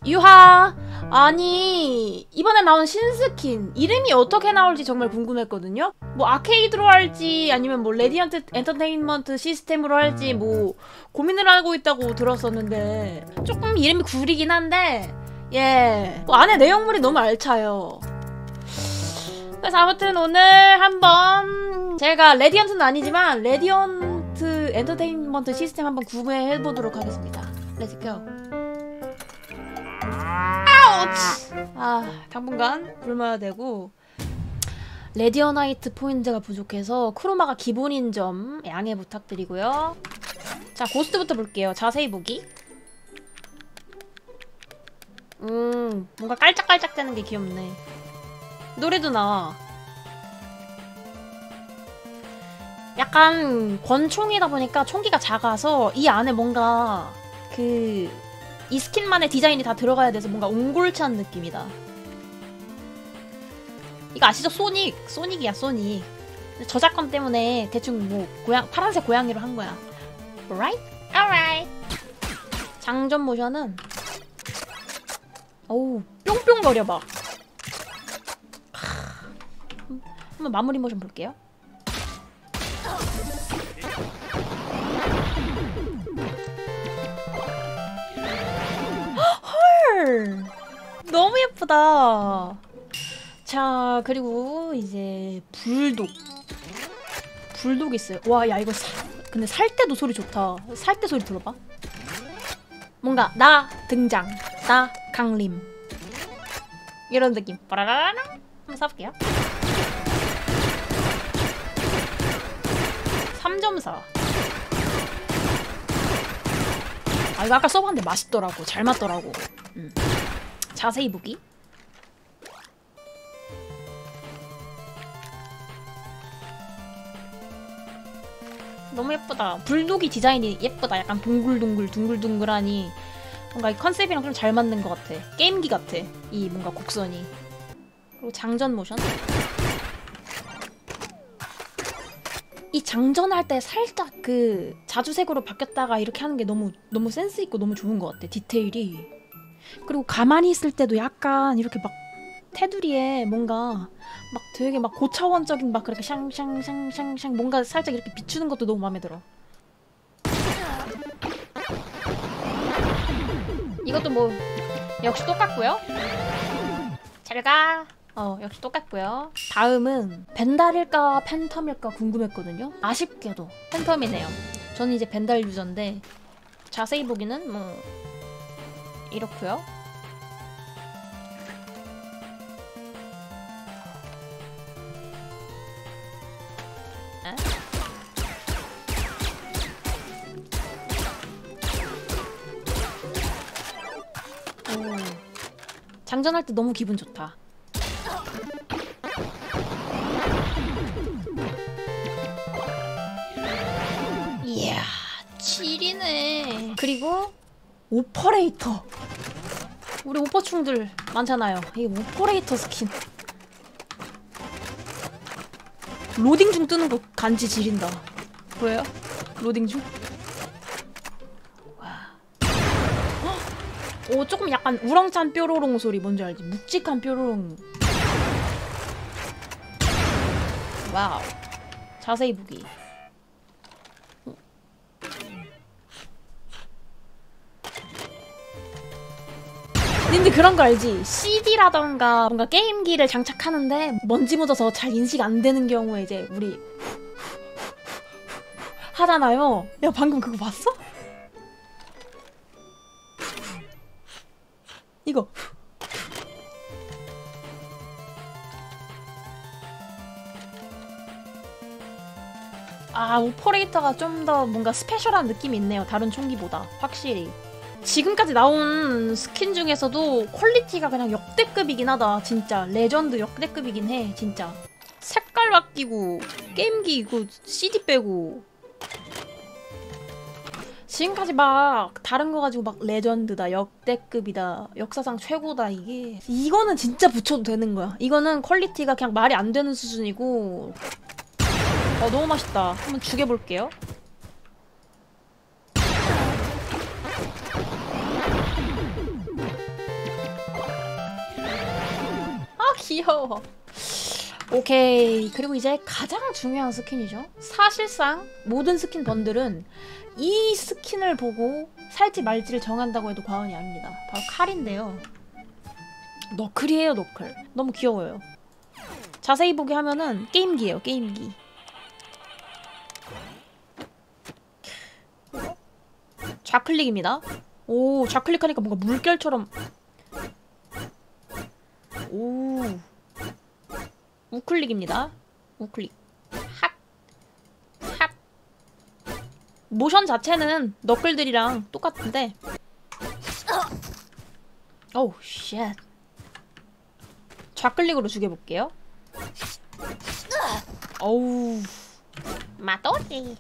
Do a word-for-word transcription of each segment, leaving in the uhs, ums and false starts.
유하! 아니 이번에 나온 신스킨 이름이 어떻게 나올지 정말 궁금했거든요? 뭐 아케이드로 할지 아니면 뭐 레디언트 엔터테인먼트 시스템으로 할지 뭐 고민을 하고 있다고 들었었는데 조금 이름이 구리긴 한데 예, 뭐 안에 내용물이 너무 알차요. 그래서 아무튼 오늘 한번 제가 레디언트는 아니지만 레디언트 엔터테인먼트 시스템 한번 구매해보도록 하겠습니다. 렛츠고. 아, 당분간 굶어야 되고 레디어나이트 포인트가 부족해서 크로마가 기본인 점 양해 부탁드리고요. 자, 고스트부터 볼게요. 자세히 보기. 음, 뭔가 깔짝깔짝 되는 게 귀엽네. 노래도 나와. 약간 권총이다 보니까 총기가 작아서 이 안에 뭔가 그 이 스킨만의 디자인이 다 들어가야 돼서 뭔가 옹골찬 느낌이다. 이거 아시죠? 소닉! 소닉이야, 소닉. 저작권 때문에 대충 뭐 고양, 파란색 고양이로 한 거야. Alright? Alright. 장전 모션은 어우, 뿅뿅거려봐. 한번 마무리 모션 볼게요. 헐! 너무 예쁘다. 자, 그리고 이제 불독. 불독 있어요. 와, 야 이거 사, 근데 살 때도 소리 좋다. 살 때 소리 들어봐. 뭔가 나 등장, 나 강림 이런 느낌. 빠라라라. 한번 써볼게요. 삼 점 사. 아, 이거 아까 써봤는데 맛있더라고. 잘 맞더라고. 음. 자세히 보기. 너무 예쁘다. 불독이 디자인이 예쁘다. 약간 동글동글 둥글둥글하니 뭔가 이 컨셉이랑 좀 잘 맞는 것 같아. 게임기 같아. 이 뭔가 곡선이. 그리고 장전 모션. 이 장전할 때 살짝 그 자주색으로 바뀌었다가 이렇게 하는 게 너무 너무 센스 있고 너무 좋은 것 같아. 디테일이. 그리고 가만히 있을 때도 약간 이렇게 막 테두리에 뭔가 막 되게 막 고차원적인 막 그렇게 샹샹샹샹샹 뭔가 살짝 이렇게 비추는 것도 너무 마음에 들어. 이것도 뭐 역시 똑같고요. 잘 가. 어, 역시 똑같고요. 다음은 벤달일까 팬텀일까 궁금했거든요. 아쉽게도 팬텀이네요. 저는 이제 벤달 유저인데 자세히 보기는 뭐 이렇고요. 에? 오. 장전할 때 너무 기분 좋다. 이야, 칠이네. 그리고 오퍼레이터. 우리 오퍼충들 많잖아요. 이 오퍼레이터 스킨. 로딩 중 뜨는 거 간지 지린다. 보여요? 로딩 중? 와. 오, 조금 약간 우렁찬 뾰로롱 소리 뭔지 알지? 묵직한 뾰로롱. 와우. 자세히 보기. 근데 그런 거 알지? 씨디라던가 뭔가 게임기를 장착하는데 먼지 묻어서 잘 인식 안 되는 경우에 이제 우리 하잖아요. 야, 방금 그거 봤어? 이거. 아, 오퍼레이터가 좀 더 뭔가 스페셜한 느낌이 있네요. 다른 총기보다 확실히. 지금까지 나온 스킨 중에서도 퀄리티가 그냥 역대급이긴 하다. 진짜 레전드 역대급이긴 해. 진짜 색깔 바뀌고 게임기 이거 씨디 빼고 지금까지 막 다른 거 가지고 막 레전드다, 역대급이다, 역사상 최고다, 이게 이거는 진짜 붙여도 되는 거야. 이거는 퀄리티가 그냥 말이 안 되는 수준이고. 어, 너무 맛있다. 한번 죽여볼게요. 귀여워. 오케이. 그리고 이제 가장 중요한 스킨이죠. 사실상 모든 스킨 번들은 이 스킨을 보고 살지 말지를 정한다고 해도 과언이 아닙니다. 바로 칼인데요. 너클이에요, 너클. 너무 귀여워요. 자세히 보게 하면은 게임기예요, 게임기. 좌클릭입니다. 오, 좌클릭하니까 뭔가 물결처럼. 오, 우클릭입니다. 우클릭. 핫, 핫. 모션 자체는 너클들이랑 똑같은데. 오우, 쉣. 좌클릭으로 죽여볼게요. 어우, 마토리.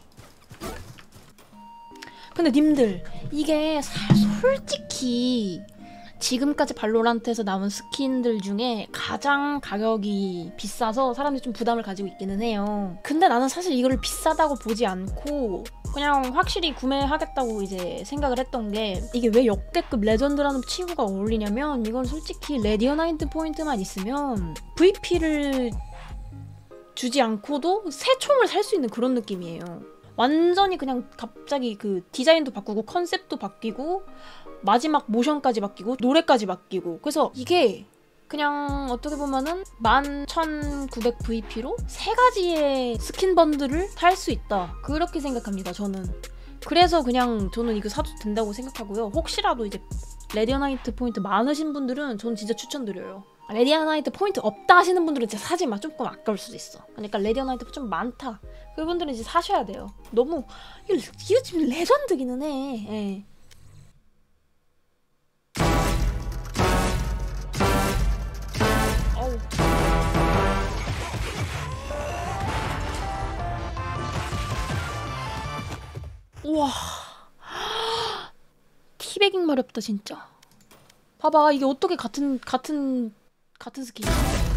근데 님들, 이게 사, 솔직히 지금까지 발로란트에서 나온 스킨들 중에 가장 가격이 비싸서 사람들이 좀 부담을 가지고 있기는 해요. 근데 나는 사실 이거를 비싸다고 보지 않고 그냥 확실히 구매하겠다고 이제 생각을 했던 게, 이게 왜 역대급 레전드라는 칭호가 어울리냐면, 이건 솔직히 레디어나이트 포인트만 있으면 브이피를 주지 않고도 새 총을 살 수 있는 그런 느낌이에요. 완전히 그냥 갑자기 그 디자인도 바꾸고 컨셉도 바뀌고 마지막 모션까지 바뀌고 노래까지 바뀌고, 그래서 이게 그냥 어떻게 보면은 만 천구백 브이피로 세 가지의 스킨 번들을 살 수 있다, 그렇게 생각합니다, 저는. 그래서 그냥 저는 이거 사도 된다고 생각하고요. 혹시라도 이제 레디어나이트 포인트 많으신 분들은 저는 진짜 추천드려요. 레디어나이트 포인트 없다 하시는 분들은 진짜 사지 마. 조금 아까울 수도 있어. 그러니까 레디어나이트 좀 많다, 그분들은 이제 사셔야 돼요. 너무 이거, 이거 지금 레전드기는 해. 예. 어우. 우와, 티베깅 마렵다 진짜. 봐봐, 이게 어떻게 같은 같은 같은 스킨.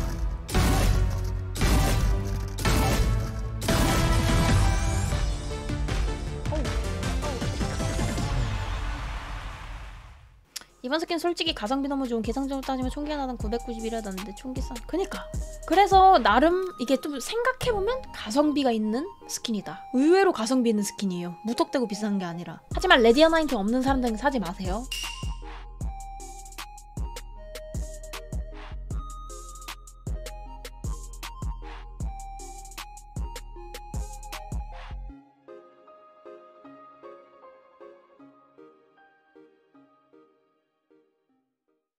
이번 스킨 솔직히 가성비 너무 좋은, 계상적으로 따지면 총기 하나당 구백구십이라던데 총기 싼. 그니까 그래서 나름 이게 좀 생각해보면 가성비가 있는 스킨이다. 의외로 가성비 있는 스킨이에요. 무턱대고 비싼 게 아니라. 하지만 레디어나이트 없는 사람들은 사지 마세요.